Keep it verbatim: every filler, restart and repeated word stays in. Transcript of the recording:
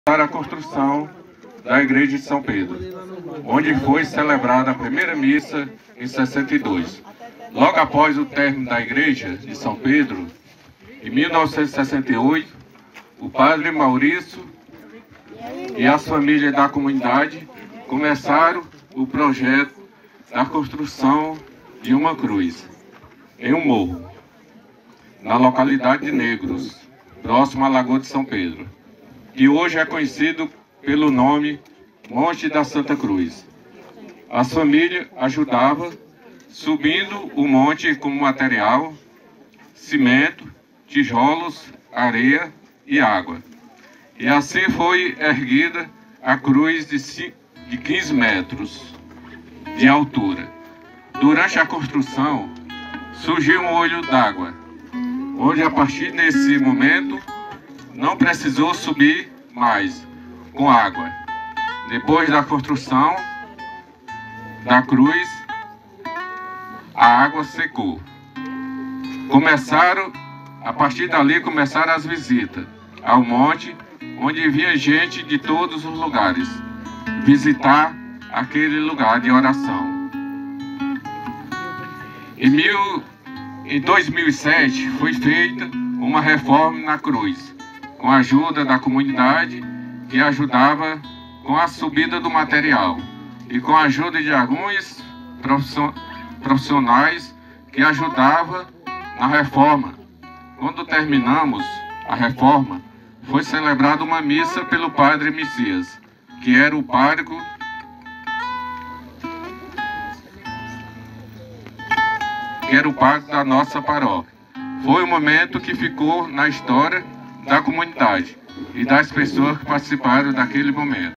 para a construção da Igreja de São Pedro, onde foi celebrada a primeira missa em sessenta e dois. Logo após o término da Igreja de São Pedro, em mil novecentos e sessenta e oito, o padre Maurício e as famílias da comunidade começaram o projeto da construção de uma cruz em um morro, na localidade de Negros, próximo à Lagoa de São Pedro, que hoje é conhecido pelo nome Monte da Santa Cruz. As famílias ajudavam subindo o monte com material, cimento, tijolos, areia e água. E assim foi erguida a cruz de quinze metros de altura. Durante a construção, surgiu um olho d'água, onde a partir desse momento não precisou subir mais com água. Depois da construção da cruz, a água secou. Começaram, a partir dali começaram as visitas ao monte, onde vinha gente de todos os lugares visitar aquele lugar de oração. Em, mil, em dois mil e sete foi feita uma reforma na cruz, com a ajuda da comunidade que ajudava com a subida do material e com a ajuda de alguns profissionais que ajudavam na reforma. Quando terminamos a reforma, foi celebrada uma missa pelo padre Messias, que era o pároco que era o pároco da nossa paróquia. Foi um momento que ficou na história da comunidade e das pessoas que participaram daquele momento.